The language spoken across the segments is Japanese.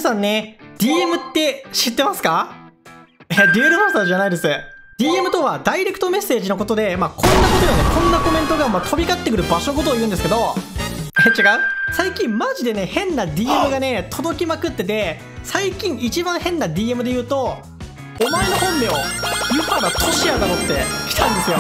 さんね、DM って知ってますか？デュエルマスターじゃないです。DM とはダイレクトメッセージのことで、こんなことよね、こんなコメントが飛び交ってくる場所のことを言うんですけど、違う？最近マジでね、変な DM がね、届きまくってて、最近一番変な DM で言うと、お前の本名、湯原俊也だろって来たんですよ。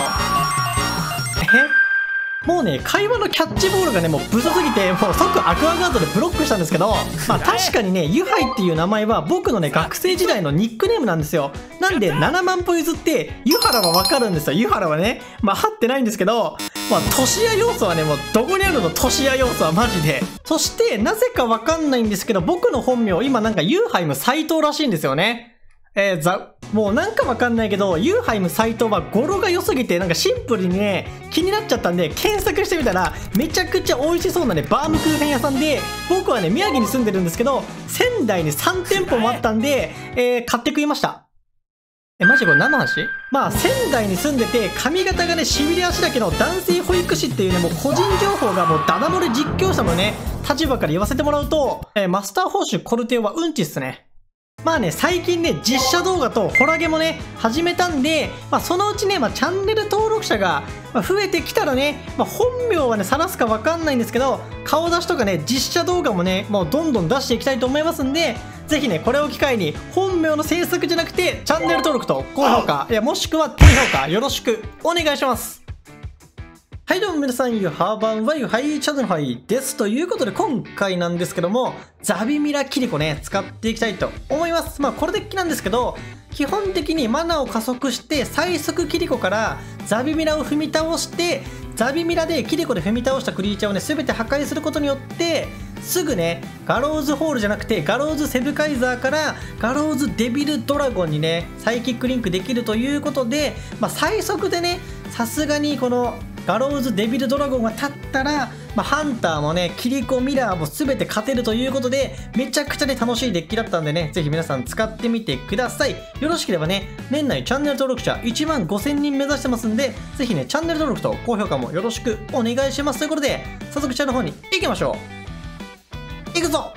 もうね、会話のキャッチボールがね、もうブサすぎて、もう即アクアガードでブロックしたんですけど、確かにね、ユハイっていう名前は僕のね、学生時代のニックネームなんですよ。なんで、7万歩譲って、湯原はわかるんですよ。湯原はね、合ってないんですけど、俊也要素はね、もうどこにあるの俊也要素はマジで。そして、なぜかわかんないんですけど、僕の本名、今なんかユーハイム斎藤らしいんですよね。もうなんかわかんないけど、ユーハイム斎藤は語呂が良すぎて、なんかシンプルにね、気になっちゃったんで、検索してみたら、めちゃくちゃ美味しそうなね、バームクーヘン屋さんで、僕はね、宮城に住んでるんですけど、仙台に3店舗もあったんで、買って食いました。マジこれ何の話？仙台に住んでて、髪型がね、しびれ足だけの男性保育士っていうね、もう個人情報がもうダダ漏れ実況者のね、立場から言わせてもらうと、マスター報酬コルテオはうんちっすね。最近ね、実写動画とホラゲもね、始めたんで、そのうちね、チャンネル登録者が増えてきたらね、本名はね、晒すかわかんないんですけど、顔出しとかね、実写動画もね、もうどんどん出していきたいと思いますんで、ぜひね、これを機会に、本名の制作じゃなくて、チャンネル登録と高評価、もしくは低評価、よろしくお願いします。はい、どうも皆さん、ゆはばんはゆはいチャンネルはいです。ということで、今回なんですけども、ザビミラキリコね、使っていきたいと思います。これデッキなんですけど、基本的にマナを加速して、最速キリコからザビミラを踏み倒して、ザビミラでキリコで踏み倒したクリーチャーをね、全て破壊することによって、すぐね、ガローズホールじゃなくて、ガローズセブカイザーからガローズデビルドラゴンにね、サイキックリンクできるということで、最速でね、さすがにこの、ガローズデビルドラゴンが立ったら、ハンターもね、キリコミラーも全て勝てるということで、めちゃくちゃね、楽しいデッキだったんでね、ぜひ皆さん使ってみてください。よろしければね、年内チャンネル登録者1万5000人目指してますんで、ぜひね、チャンネル登録と高評価もよろしくお願いします。ということで、早速チャンネルの方に行きましょう。行くぞ！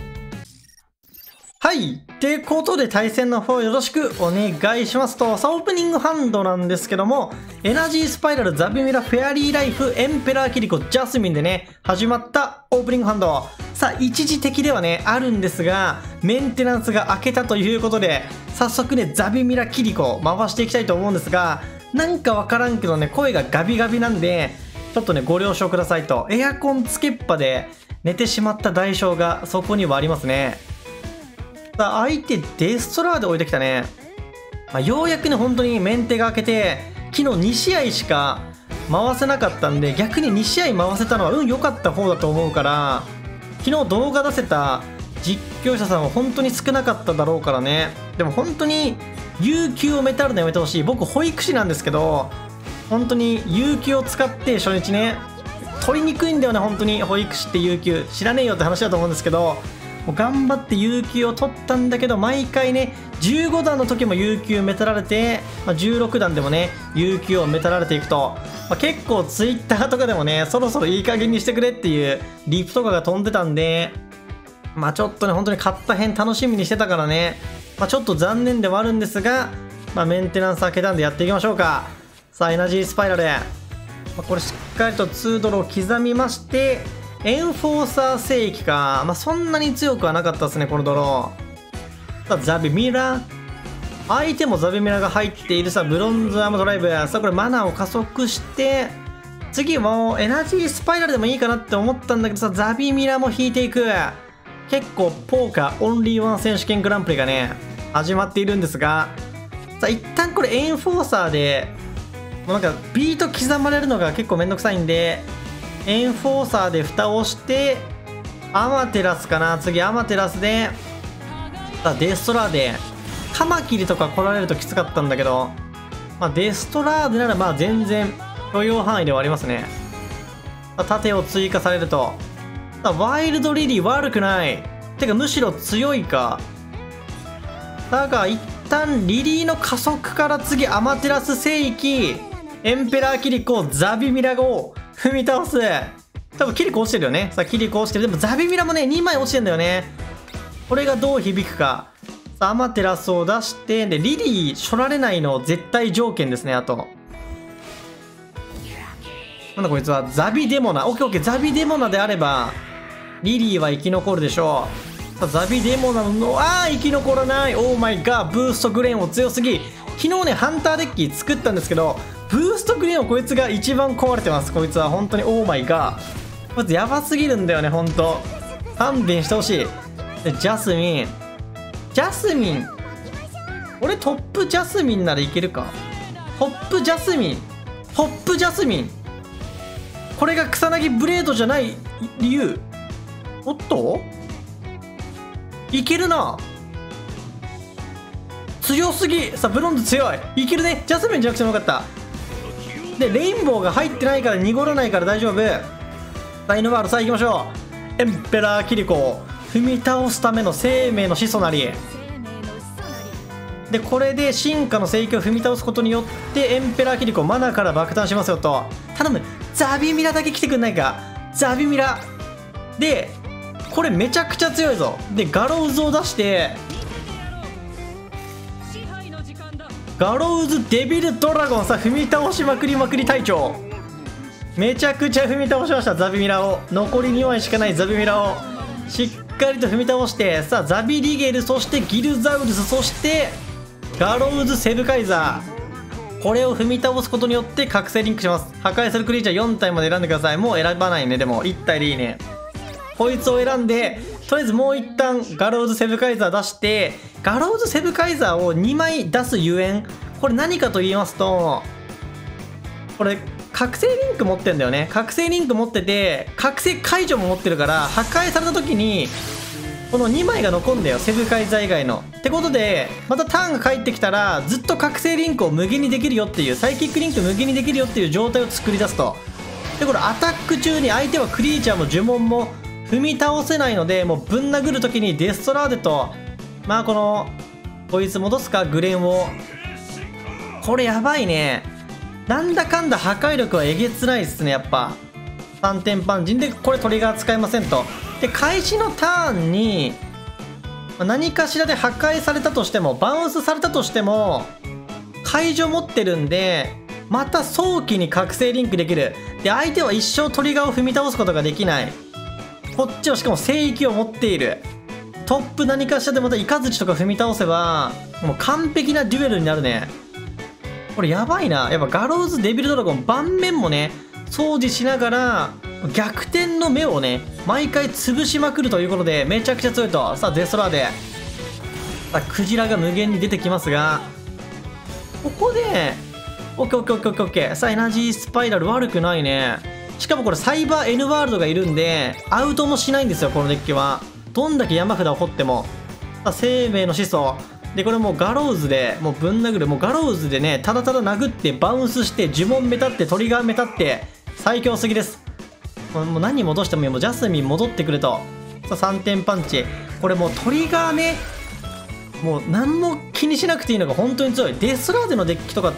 はい。ってことで対戦の方よろしくお願いしますと、オープニングハンドなんですけども、エナジースパイラルザビミラフェアリーライフエンペラーキリコジャスミンでね、始まったオープニングハンド。さあ、一時的ではね、あるんですが、メンテナンスが明けたということで、早速ね、ザビミラキリコ回していきたいと思うんですが、なんかわからんけどね、声がガビガビなんで、ちょっとね、ご了承くださいと。エアコンつけっぱで寝てしまった代償がそこにはありますね。相手デストラーで置いてきたね。ようやくね、本当にメンテが明けて、昨日2試合しか回せなかったんで、逆に2試合回せたのは良かった方だと思うから、昨日動画出せた実況者さんは本当に少なかっただろうからね。でも本当に有給をメタルのやめてほしい。僕保育士なんですけど、本当に有給を使って初日ね、取りにくいんだよね、本当に保育士って有給知らねえよって話だと思うんですけど、もう頑張って有給を取ったんだけど、毎回ね、15段の時も有給めたられて、16段でもね、有給をめたられていくと、結構ツイッターとかでもね、そろそろいい加減にしてくれっていうリプとかが飛んでたんで、ちょっとね、本当に買った編楽しみにしてたからね、ちょっと残念ではあるんですが、メンテナンス開けたんでやっていきましょうか。さあ、エナジースパイラル。これしっかりと2ドルを刻みまして、エンフォーサー聖域か。そんなに強くはなかったですね、このドロー。さあ、ザビミラ。相手もザビミラが入っているさ、ブロンズアームドライブ。さあ、これマナーを加速して、次はエナジースパイラルでもいいかなって思ったんだけどさ、ザビミラも引いていく。結構、ポーカーオンリーワン選手権グランプリがね、始まっているんですが、さあ、一旦これエンフォーサーで、もうなんかビート刻まれるのが結構めんどくさいんで、エンフォーサーで蓋をして、アマテラスかな。次アマテラスで、デストラーデ。カマキリとか来られるときつかったんだけど、デストラーデなら全然許容範囲ではありますね。盾を追加されると。ワイルドリリー悪くない。てかむしろ強いか。だが一旦リリーの加速から次アマテラス聖域、エンペラーキリコ、ザビミラゴ踏み倒す。多分キリコ落ちてるよね。さあキリコ落ちてる。でもザビミラもね、2枚落ちてんだよね。 これがどう響くか。さあ、アマテラスを出して、で、リリー、しょられないの絶対条件ですね、あと。なんだこいつは、ザビデモナ。オッケーオッケー、ザビデモナであれば、リリーは生き残るでしょう。さあ、ザビデモナの、生き残らない。オーマイガー、ブーストグレーンを強すぎ。昨日ね、ハンターデッキ作ったんですけど、ブーストグレーンをこいつが一番壊れてます。こいつは本当に、オーマイガー。こいつやばすぎるんだよね、本当。勘弁してほしい。で、ジャスミン。俺トップジャスミンならいけるか。トップジャスミン。これが草薙ブレードじゃない理由。おっといけるな。強すぎ。さあ、ブロンズ強い。いけるね。ジャスミンじゃなくてもよかった。で、レインボーが入ってないから濁らないから大丈夫。ダイノワール、さあ行きましょう。エンペラーキリコを踏み倒すための生命の始祖なり。で、これで進化の聖域を踏み倒すことによってエンペラーキリコマナから爆誕しますよと。頼む、ザビミラだけ来てくんないか。ザビミラで、これめちゃくちゃ強いぞ。で、ガロウズを出して、ガロウズデビルドラゴン。さあ、踏み倒しまくり隊長。めちゃくちゃ踏み倒しました、ザビミラを。残り2枚しかないザビミラをしっかりと踏み倒して、さあ、ザビリゲル、そしてギルザウルス、そしてガロウズセブカイザー。これを踏み倒すことによって覚醒リンクします。破壊するクリーチャー4体まで選んでください。もう選ばないね。でも1体でいいね。こいつを選んで、とりあえずもう一旦ガロウズセブカイザー出して、ガロウズセブカイザーを2枚出すゆえん、これ何かと言いますと、これ覚醒リンク持ってんだよね。覚醒リンク持ってて、覚醒解除も持ってるから、破壊された時にこの2枚が残んだよ、セブカイザー以外の。ってことで、またターンが返ってきたらずっと覚醒リンクを無限にできるよっていう、サイキックリンク無限にできるよっていう状態を作り出すと。で、これアタック中に相手はクリーチャーも呪文も踏み倒せないので、もうぶん殴る時にデストラーデと、まあこいつ戻すか、グレンを。これやばいね。なんだかんだ破壊力はえげつないですね、やっぱ。3点パンチで、これトリガー使えませんと。で、開始のターンに、何かしらで破壊されたとしても、バウンスされたとしても、解除持ってるんで、また早期に覚醒リンクできる。で、相手は一生トリガーを踏み倒すことができない。こっちはしかも聖域を持っている。トップ何かしらでまたイカズチとか踏み倒せば、もう完璧なデュエルになるね。これやばいな。やっぱガローズデビルドラゴン盤面もね、掃除しながら逆転の目をね、毎回潰しまくるということで、めちゃくちゃ強いと。さあ、デストラーデ。さあ、クジラが無限に出てきますが、ここで、オッケーオッケーオッケーオッケー。さあ、エナジースパイラル悪くないね。しかもこれサイバー N ワールドがいるんで、アウトもしないんですよ、このデッキは。どんだけ山札を掘っても。さあ、生命の始祖。で、これもうガローズで、もうぶん殴る。もうガローズでね、ただただ殴って、バウンスして、呪文メタって、トリガーメタって、最強すぎです。もう何戻してもいい。もうジャスミン戻ってくれと。さあ、3点パンチ。これもうトリガーね、もう何も気にしなくていいのが本当に強い。デスラーデのデッキとかって、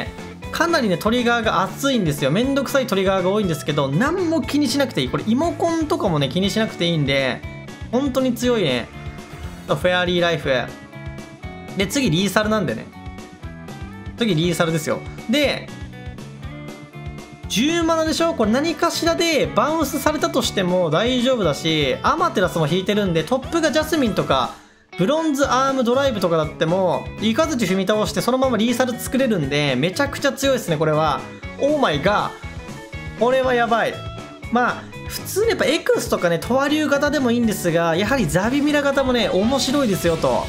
かなりね、トリガーが熱いんですよ。めんどくさいトリガーが多いんですけど、何も気にしなくていい。これ、イモコンとかもね、気にしなくていいんで、本当に強いね。フェアリーライフ。で、次リーサルなんでね。次リーサルですよ。で、10マナでしょ。これ何かしらでバウンスされたとしても大丈夫だし、アマテラスも引いてるんで、トップがジャスミンとか、ブロンズアームドライブとかだっても、イカズチ踏み倒してそのままリーサル作れるんで、めちゃくちゃ強いですね、これは。オーマイガー。これはやばい。まあ、普通にやっぱエクスとかね、トワ竜型でもいいんですが、やはりザビミラ型もね、面白いですよと。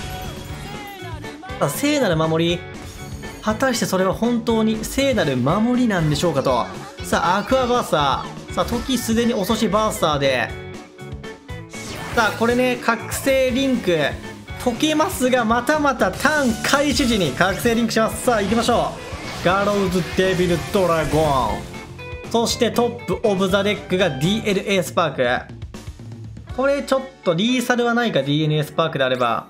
聖なる守り。果たしてそれは本当に聖なる守りなんでしょうかと。さあ、アクアバーサー。さあ、時すでに遅しバーサーで。さあ、これね、覚醒リンク解けますが、またまたターン開始時に覚醒リンクします。さあ、行きましょう。ガローズデビルドラゴン。そしてトップオブザデックが DLA スパーク。これちょっとリーサルはないか、 DNA スパークであれば。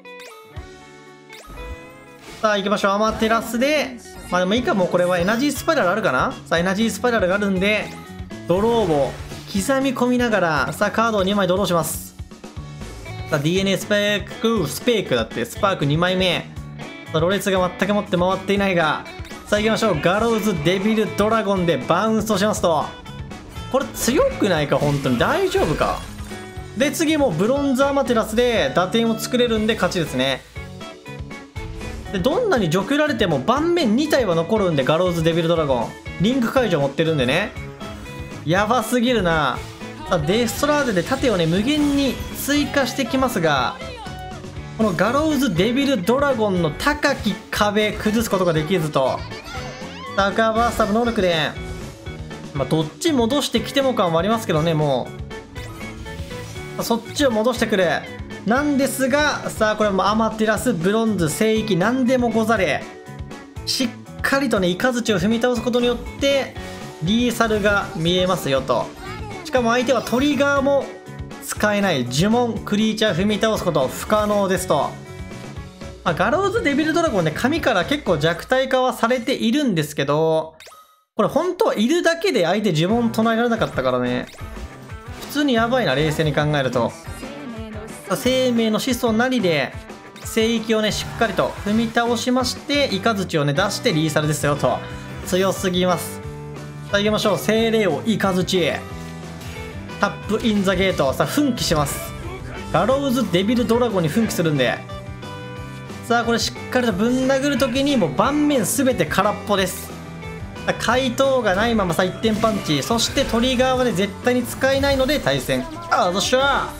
さあ、行きましょう。アマテラスで、まあでもいいか、もうこれはエナジースパイラルあるかな。さあ、エナジースパイラルがあるんで、ドローを刻み込みながら、さあ、カードを2枚ドローします。 さあ DNA スペークだってスパーク2枚目。さあろれつが全く持って回っていないが、さあ行きましょう。ガローズデビルドラゴンでバウンスとしますと、これ強くないか、本当に大丈夫か。で次もブロンズアマテラスで打点を作れるんで勝ちですね。でどんなに除去られても盤面2体は残るんで、ガローズデビルドラゴンリンク解除持ってるんでね、やばすぎるな。さあデストラーデで盾をね無限に追加してきますが、このガローズデビルドラゴンの高き壁崩すことができずと、サーカーバースター能力で、どっち戻してきても感はありますけどね、もうそっちを戻してくるなんですが、さあこれもアマテラスブロンズ聖域何でもござれ、しっかりとねイカズチを踏み倒すことによってリーサルが見えますよと。しかも相手はトリガーも使えない呪文クリーチャー踏み倒すこと不可能ですと。ガローズデビルドラゴンね、神から結構弱体化はされているんですけど、これ本当はいるだけで相手呪文唱えられなかったからね、普通にやばいな、冷静に考えると。生命の子孫なりで聖域をねしっかりと踏み倒しまして、イカズチをね出してリーサルですよと。強すぎます。さあ行きましょう。精霊王イカズチタップインザゲート。さあ奮起します。ガローズデビルドラゴンに奮起するんで、さあこれしっかりとぶん殴るときにもう盤面全て空っぽです。回答がないままさ1点パンチ、そしてトリガーはね絶対に使えないので対戦。あどっしゃ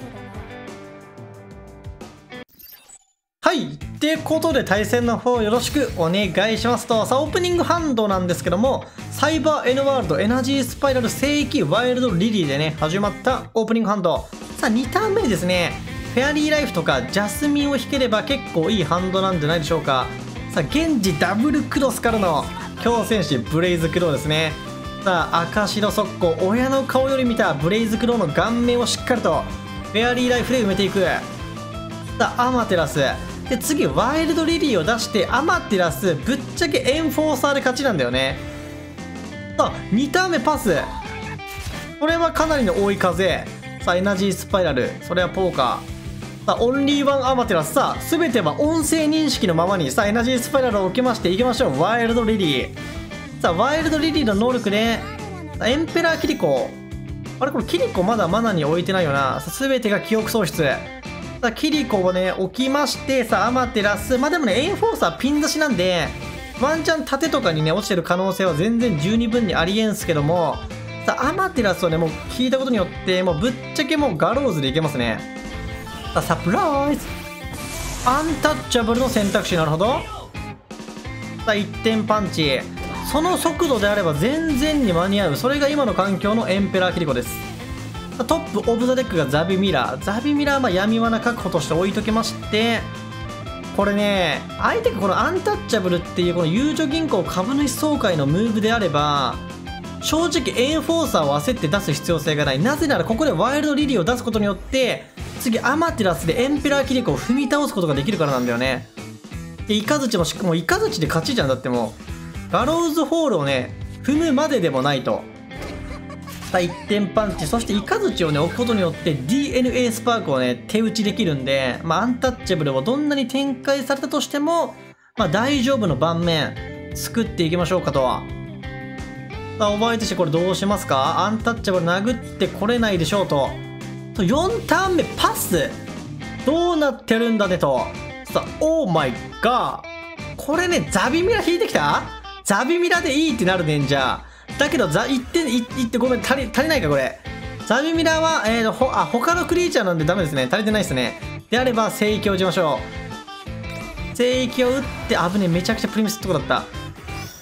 はい。ってことで対戦の方よろしくお願いしますと。さあオープニングハンドなんですけども、サイバー N ワールドエナジースパイラル聖域ワイルドリリーでね始まったオープニングハンド。さあ2ターン目にですねフェアリーライフとかジャスミンを引ければ結構いいハンドなんじゃないでしょうか。さあ現時ダブルクロスからの強戦士ブレイズクローですね。さあ赤白速攻親の顔より見たブレイズクローの顔面をしっかりとフェアリーライフで埋めていく。さあアマテラスで次ワイルドリリーを出してアマテラスぶっちゃけエンフォーサーで勝ちなんだよね。さあ2ターン目パス、これはかなりの追い風。さあエナジースパイラル、それはポーカー。さあオンリーワンアマテラス、さあ全ては音声認識のままに、さあエナジースパイラルを受けましていきましょう。ワイルドリリー。さあワイルドリリーの能力でエンペラーキリコ、あれこれキリコまだマナに置いてないよな。さあ全てが記憶喪失。さあキリコをね置きまして、さあアマテラス、でもねエンフォーサーピン出しなんでワンチャン盾とかにね落ちてる可能性は全然十二分にありえんすけども、さあアマテラスをねもう聞いたことによってもうぶっちゃけもうガローズでいけますね。さあサプライズアンタッチャブルの選択肢、なるほど。さあ1点パンチ、その速度であれば全然に間に合う、それが今の環境のエンペラーキリコです。トップオブザデックがザビミラー。ザビミラー闇罠確保として置いときまして、これね相手がこのアンタッチャブルっていうこのゆうちょ銀行株主総会のムーブであれば正直エンフォーサーを焦って出す必要性がない。なぜならここでワイルドリリーを出すことによって次アマテラスでエンペラーキリコを踏み倒すことができるからなんだよね。でイカズチもしかもイカズチで勝ちじゃん。だってもうガローズホールをね踏むまででもないと。さあ1点パンチ、そしてイカズチをね置くことによって DNA スパークをね手打ちできるんで、アンタッチャブルをどんなに展開されたとしても、大丈夫の盤面作っていきましょうかと。さあお前としてこれどうしますか。アンタッチャブル殴ってこれないでしょうと。4ターン目パスどうなってるんだねと。さあオーマイガー、これねザビミラ引いてきた。ザビミラでいいってなるねんじゃあ。だけど1点ごめん足りないかこれ。ザビミラは他のクリーチャーなんでダメですね、足りてないですね。であれば聖域を打ちましょう。聖域を打って危ね、めちゃくちゃプリミスってことだった。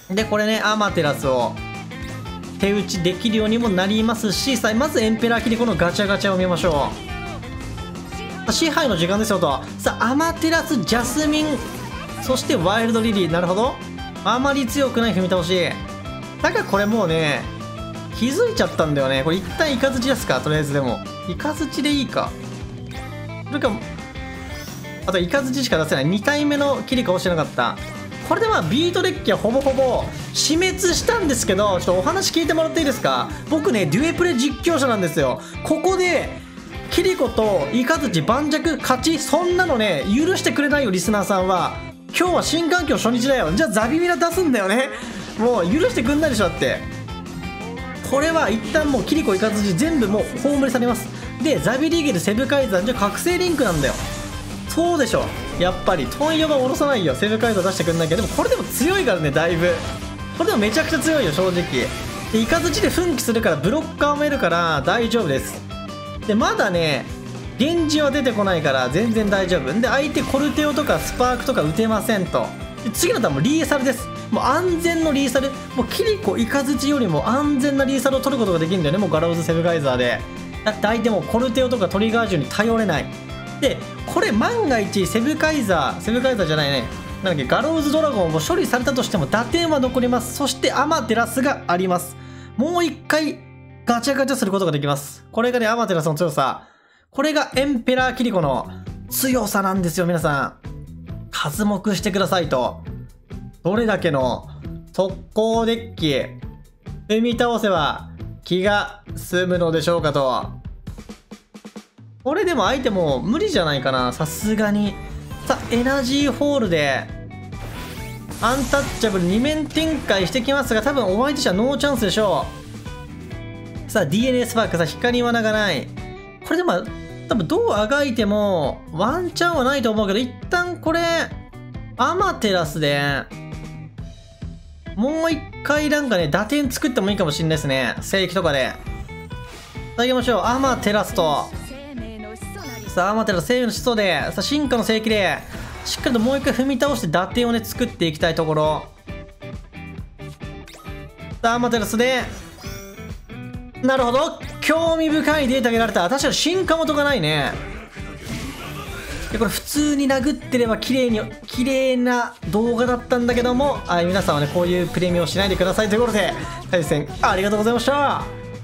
でこれねアマテラスを手打ちできるようにもなりますし、さあまずエンペラーキリコのガチャガチャを見ましょう。支配の時間ですよと。さあアマテラスジャスミンそしてワイルドリリー、なるほど。あまり強くない踏み倒しだからこれもうね気づいちゃったんだよね。これ一旦イカズチですか。とりあえずでもイカズチでいいか。それかあとイカズチしか出せない。2体目のキリコ押してなかった。これでビートデッキはほぼほぼ死滅したんですけど、ちょっとお話聞いてもらっていいですか。僕ねデュエプレ実況者なんですよ。ここでキリコとイカズチ盤石勝ち、そんなのね許してくれないよリスナーさんは。今日は新環境初日だよ。じゃあザビミラ出すんだよね。もう許してくんないでしょ。だってこれは一旦もうキリコイカズチ全部もう葬りされます。でザビリゲルセブカイザーじゃ覚醒リンクなんだよ。そうでしょ、やっぱりトンヨバ下ろさないよ。セブカイザー出してくんないけど、でもこれでも強いからね、だいぶこれでもめちゃくちゃ強いよ正直。でイカズチで奮起するからブロッカーもいるから大丈夫です。でまだね源氏は出てこないから全然大丈夫で、相手コルテオとかスパークとか打てませんと。で次のターンもリーサルです。もう安全のリーサル、もうキリコイカズチよりも安全なリーサルを取ることができるんだよね、もうガラウズセブガイザーで。だって相手もコルテオとかトリガー銃に頼れない。でこれ万が一セブカイザーじゃないね、なんだっけ、ガローズドラゴンを処理されたとしても打点は残ります。そしてアマテラスがあります。もう一回ガチャガチャすることができます。これがねアマテラスの強さ、これがエンペラーキリコの強さなんですよ。皆さん刮目してくださいと。どれだけの速攻デッキ踏み倒せば気が済むのでしょうかと。これでも相手も無理じゃないかな、さすがに。さあエナジーホールでアンタッチャブル2面展開してきますが、多分お相手者ノーチャンスでしょう。さあ DNA スパーク、さあ光罠がない。これでも多分どうあがいてもワンチャンはないと思うけど、一旦これアマテラスでもう一回なんかね打点作ってもいいかもしれないですね、聖域とかで。さあ行きましょう、アマテラスと。さあアマテラス生命の始祖で、さあ進化の聖域でしっかりともう一回踏み倒して打点をね作っていきたいところ。さあアマテラスで、なるほど、興味深いデータが得られた。確かに進化元がないね。でこれ普通に殴ってれば綺麗な動画だったんだけども、皆さんはねこういうプレミアをしないでくださいということで、対戦ありがとうございました。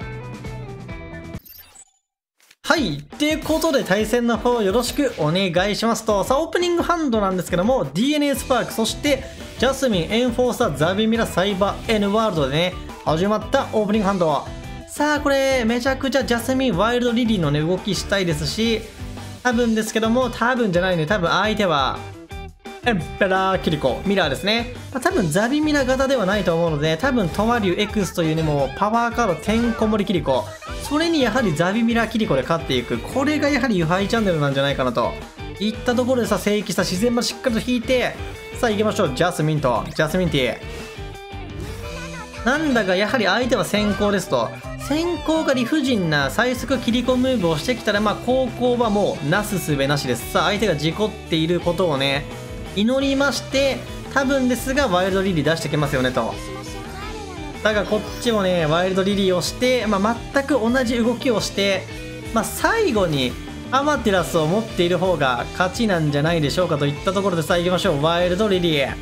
はい。っていうことで対戦の方よろしくお願いしますと。さあ、オープニングハンドなんですけども、DNA スパーク、そしてジャスミン、エンフォーサー、ザビミラ、サイバー、N ワールドでね、始まったオープニングハンド。さあ、これ、めちゃくちゃジャスミン、ワイルドリリーのね、動きしたいですし、多分ですけども、多分じゃないね、多分相手は、エンペラーキリコ、ミラーですね。多分ザビミラ型ではないと思うので、多分トマリュ X というね、もうパワーカードてんこ盛りキリコ。それにやはりザビミラキリコで勝っていく。これがやはりユハイチャンネルなんじゃないかなといったところでさ、聖域さ、自然までしっかりと引いて、さあ行きましょう。ジャスミンティー。なんだかやはり相手は先行ですと。先行が理不尽な最速キリコムーブをしてきたら、まあ後攻はもうなすすべなしです。さあ相手が事故っていることをね、祈りまして、多分ですがワイルドリリー出してきますよねと。だがこっちもねワイルドリリーをして、全く同じ動きをして、最後にアマテラスを持っている方が勝ちなんじゃないでしょうかといったところで、さあ行きましょう。ワイルドリリー。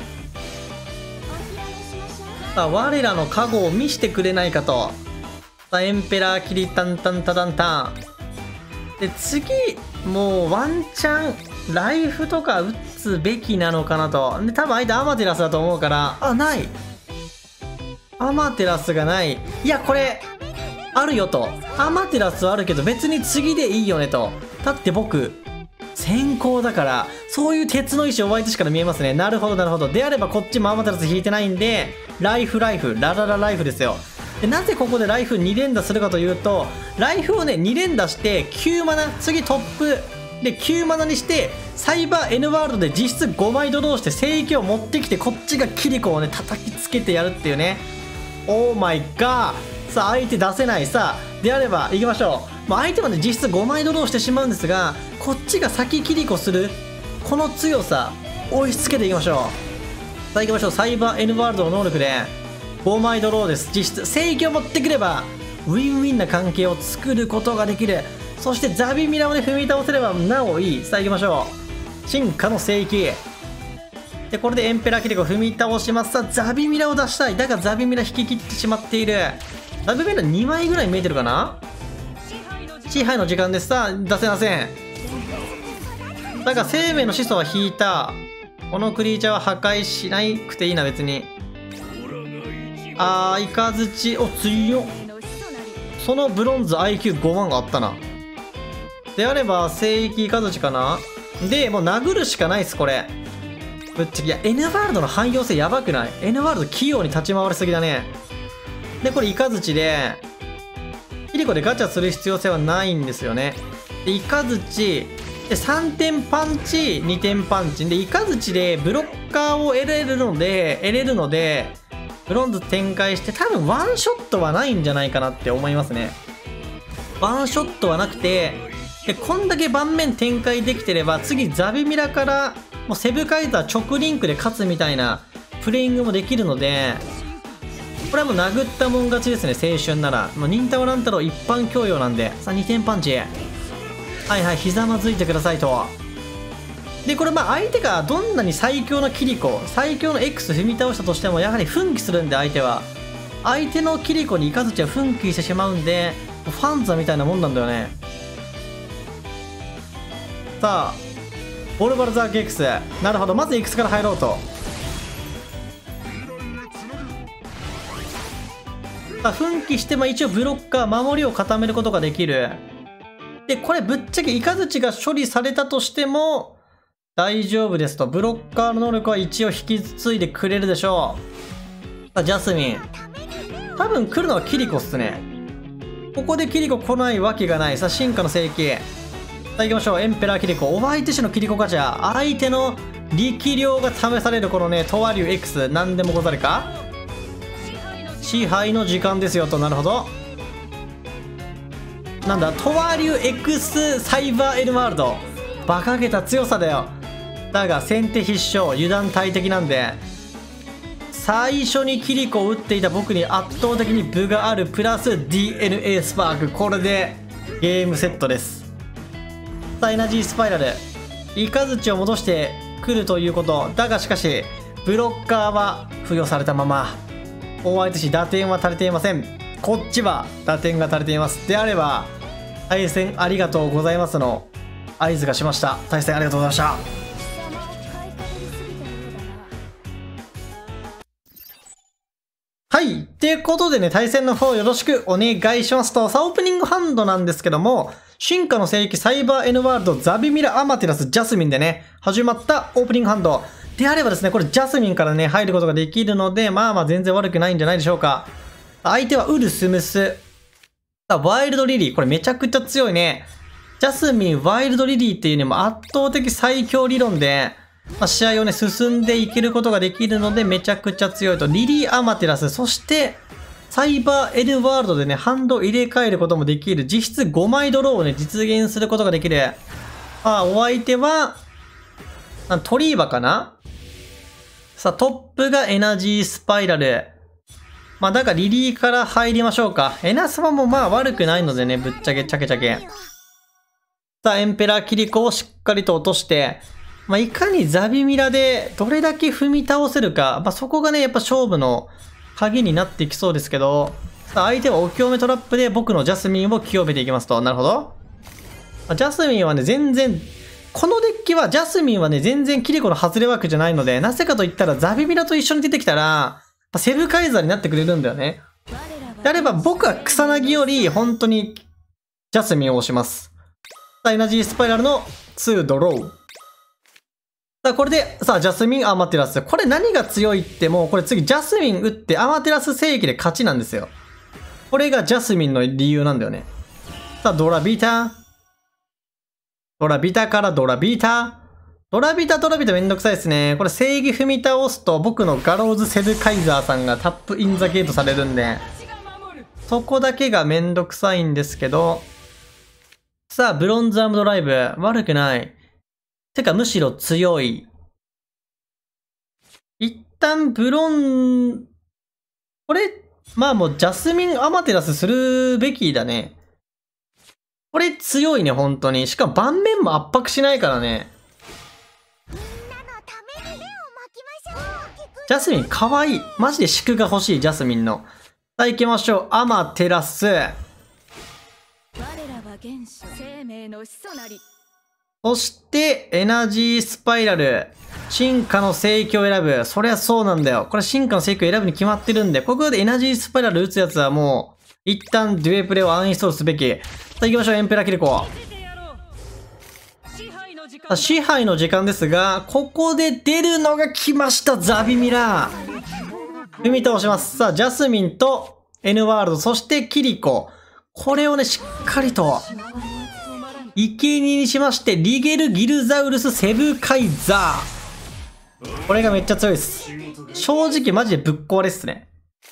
さあ我らの加護を見せてくれないかと。さあエンペラーキリタンタンタタンタンで、次もうワンチャンライフとか打つべきなのかなと。で多分相手アマテラスだと思うから、ない、アマテラスがない。いやこれあるよと。アマテラスはあるけど別に次でいいよねと。だって僕先行だから、そういう鉄の意志を相手しから見えますね。なるほどなるほど。であればこっちもアマテラス引いてないんで、ライフライフですよ。でなぜここでライフ2連打するかというと、ライフをね2連打して9マナ、次トップで9マナにして、サイバー N ワールドで実質5枚ドローして聖域を持ってきて、こっちがキリコをね叩きつけてやるっていうね。オーマイガー。さあ相手出せない。さあであれば行きましょう。相手はね実質5枚ドローしてしまうんですが、こっちが先キリコするこの強さ押し付けていきましょう。さあ行きましょう。サイバー N ワールドの能力で5枚ドローです。実質聖域を持ってくればウィンウィンな関係を作ることができる。そしてザビミラをね踏み倒せればなおいい。さあ行きましょう。進化の聖域で、これでエンペラーキリコ踏み倒します。さあザビミラを出したい。だがザビミラ引き切ってしまっている。ザビミラ2枚ぐらい見えてるかな。支配の時間です。さあ出せません。だが生命の始祖は引いた。このクリーチャーは破壊しなくていいな別に。イカズチ、お強っ。そのブロンズ IQ5 万があったな。 であれば、聖域雷かな。で、もう殴るしかないっす、これ。ぶっちゃけ。いや、N ワールドの汎用性やばくない？ N ワールド器用に立ち回りすぎだね。で、これイカズチで、キリコでガチャする必要性はないんですよね。で、イカズチ、で、3点パンチ、2点パンチ。で、イカズチでブロッカーを得れるので、ブロンズ展開して、多分ワンショットはないんじゃないかなって思いますね。ワンショットはなくて、で、こんだけ盤面展開できてれば、次ザビミラから、もうセブカイザー直リンクで勝つみたいなプレイングもできるので、これはもう殴ったもん勝ちですね、青春なら。もう忍たま乱太郎一般教養なんで。さあ、2点パンチ。はいはい、ひざまずいてくださいと。で、これまあ相手がどんなに最強のキリコ、最強の X 踏み倒したとしても、やはり奮起するんで、相手は。相手のキリコにイカズチは奮起してしまうんで、ファンザみたいなもんなんだよね。さあ、ボルバルザーク X。なるほど、まず X から入ろうと。さあ、奮起しても一応ブロッカー、守りを固めることができる。で、これぶっちゃけイカズチが処理されたとしても大丈夫ですと。ブロッカーの能力は一応引き継いでくれるでしょう。さあ、ジャスミン。多分来るのはキリコっすね。ここでキリコ来ないわけがない。さあ、進化の聖域。さあ、行きましょう。エンペラーキリコ。お相手種のキリコガチャ。相手の力量が試されるこのね、トワリュウ X。何でもござるか。支配の時間ですよと。なるほど。なんだ、トワリュウ X サイバー N ワールド。馬鹿げた強さだよ。だが先手必勝、油断大敵なんで、最初にキリコを打っていた僕に圧倒的に分があるプラス DNA スパーク。これでゲームセットです。さあ、エナジースパイラル。イカズチを戻してくるということ。だがしかし、ブロッカーは付与されたまま。大相手し打点は足りていません。こっちは打点が足りています。であれば、対戦ありがとうございますの合図がしました。対戦ありがとうございました。はい。ということでね、対戦の方よろしくお願いしますと、さあ、オープニングハンドなんですけども、進化の聖域サイバー N ワールドザビミラアマテラスジャスミンでね、始まったオープニングハンド。であればですね、これジャスミンからね、入ることができるので、まあまあ全然悪くないんじゃないでしょうか。相手はウルスムス。ワイルドリリー。これめちゃくちゃ強いね。ジャスミン、ワイルドリリーっていうね、もう圧倒的最強理論で、試合をね、進んでいけることができるので、めちゃくちゃ強いと。リリー・アマテラス、そして、サイバー N ワールドでね、ハンド入れ替えることもできる。実質5枚ドローをね、実現することができる。お相手は、トリーバかな。さあ、トップがエナジースパイラル。だからリリーから入りましょうか。エナスマもまあ悪くないのでね、ぶっちゃけチャケチャケ。さあ、エンペラーキリコをしっかりと落として、いかにザビミラでどれだけ踏み倒せるか、そこがね、やっぱ勝負の鍵になっていきそうですけど、さあ、相手はお清めトラップで僕のジャスミンを清めていきますと。なるほど。ジャスミンはね、全然、このデッキは、ジャスミンはね、全然キリコの外れ枠じゃないので、なぜかと言ったらザビミラと一緒に出てきたら、セブカイザーになってくれるんだよね。であれば僕は草薙より本当にジャスミンを押します。さあ、エナジースパイラルの2ドロー。さあ、これで、さあ、ジャスミン、アマテラス。これ何が強いってもう、これ次ジャスミン打ってアマテラス聖域で勝ちなんですよ。これがジャスミンの理由なんだよね。さあ、ドラビータ。ドラビタからドラビータ。ドラビタめんどくさいですね。これ正義踏み倒すと僕のガローズセブカイザーさんがタップインザゲートされるんで、そこだけがめんどくさいんですけど、さあ、ブロンズアームドライブ。悪くない。てかむしろ強い。一旦ブロン、これ、もうジャスミンアマテラスするべきだね。これ強いね、本当に。しかも盤面も圧迫しないからね。ジャスミンかわいい。マジで祝が欲しい、ジャスミンの。さあ行きましょう。アマテラス。そして、エナジースパイラル。進化の聖域を選ぶ。そりゃそうなんだよ。これ進化の聖域を選ぶに決まってるんで、ここでエナジースパイラル打つやつはもう、一旦デュエプレをアンインストールすべき。さあ行きましょう、エンペラキリコ。 支配の時間ですが、ここで出るのが来ました、ザビミラー。踏み倒します。さあ、ジャスミンと N ワールド、そしてキリコ。これをね、しっかりと、生贄にしまして、リゲル・ギルザウルス・セブカイザー。これがめっちゃ強いです。正直マジでぶっ壊れっすね。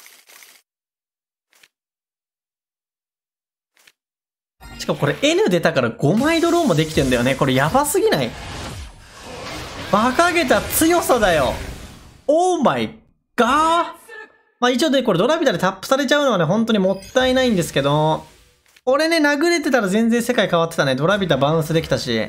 しかもこれ N 出たから5枚ドローもできてんだよね。これやばすぎない？馬鹿げた強さだよ。オーマイガー。まあ一応ね、これドラビタでタップされちゃうのはね、本当にもったいないんですけど、これね、殴れてたら全然世界変わってたね。ドラビタバウンスできたし。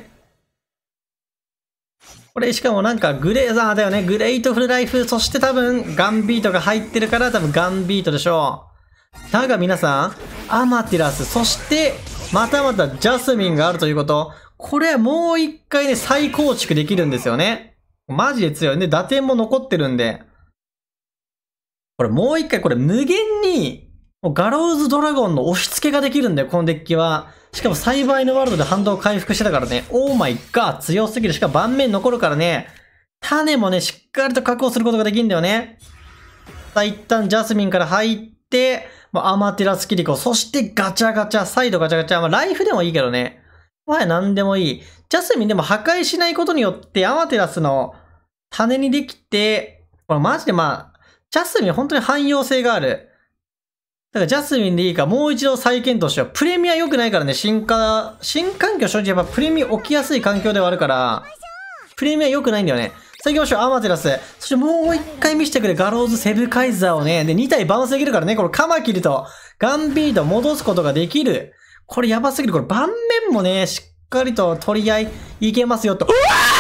これしかもなんかグレーザーだよね。グレイトフルライフ。そして多分ガンビートが入ってるから多分ガンビートでしょう。だが皆さん、アマティラス、そしてまたまたジャスミンがあるということ。これもう一回ね、再構築できるんですよね。マジで強い。で、打点も残ってるんで。これもう一回これ無限に、ガローズドラゴンの押し付けができるんだよ、このデッキは。しかもサイバー N ワールドで反動回復してたからね。オーマイガー強すぎる。しかも盤面残るからね。種もね、しっかりと確保することができるんだよね。さあ、一旦ジャスミンから入って、アマティラスキリコ、そしてガチャガチャ、再度ガチャガチャ。まあ、ライフでもいいけどね。もはや何でもいい。ジャスミンでも破壊しないことによって、アマティラスの種にできて、これマジでまあ、ジャスミン本当に汎用性がある。だからジャスミンでいいか、もう一度再検討しよう。プレミア良くないからね、新環境正直やっぱプレミア起きやすい環境ではあるから、プレミア良くないんだよね。さあ行きましょう、アマテラス。そしてもう一回見せてくれ、ガローズ・セブカイザーをね。で、2体バウンスできるからね、このカマキリとガンビート戻すことができる。これやばすぎる。これ盤面もね、しっかりと取り合いいけますよと。うわ